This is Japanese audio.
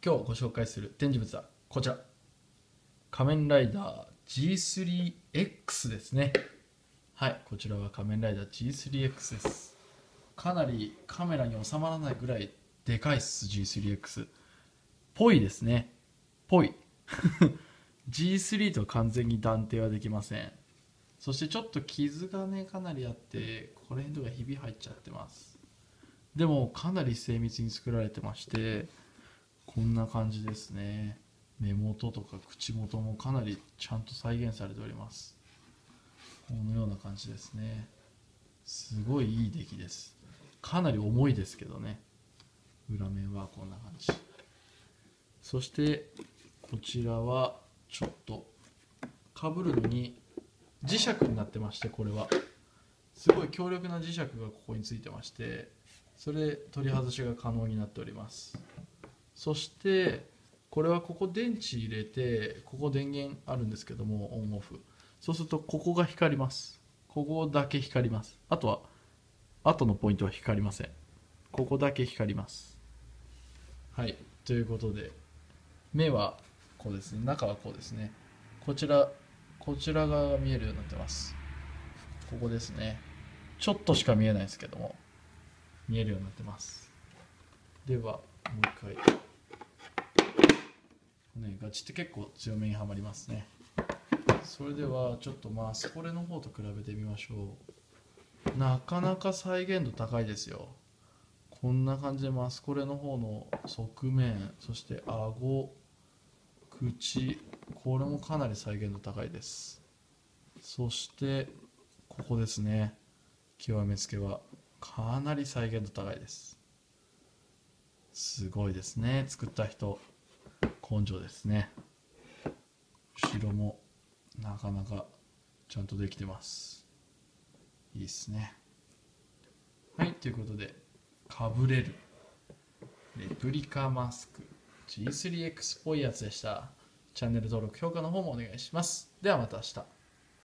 今日ご紹介する展示物はこちら、仮面ライダー G3X ですね。はい、こちらは仮面ライダー G3X です。かなりカメラに収まらないぐらいでかいっす。 G3X ぽいですね。ぽいG3 と完全に断定はできません。そしてちょっと傷がねかなりあって、これとかひび入っちゃってます。でもかなり精密に作られてまして、こんな感じですね。目元とか口元もかなりちゃんと再現されております。このような感じですね。すごいいい出来です。かなり重いですけどね。裏面はこんな感じ。そしてこちらはちょっとかぶるのに磁石になってまして、これはすごい強力な磁石がここについてまして、それで取り外しが可能になっております。そしてこれはここ電池入れて、ここ電源あるんですけども、オンオフ、そうするとここが光ります。ここだけ光ります。あとは後のポイントは光りません。ここだけ光ります。はい、ということで目はこうですね、中はこうですね。こちら側が見えるようになってます。ここですね。ちょっとしか見えないですけども見えるようになってます。ではもう一回ね、ガチって結構強めにはまりますね。それではちょっとマスコレの方と比べてみましょう。なかなか再現度高いですよ。こんな感じでマスコレの方の側面、そして顎、口、これもかなり再現度高いです。そしてここですね、極めつけはかなり再現度高いです。すごいですね、作った人根性ですね。後ろもなかなかちゃんとできてます。いいですね。はい、ということでかぶれるレプリカマスク G3X っぽいやつでした。チャンネル登録評価の方もお願いします。ではまた明日。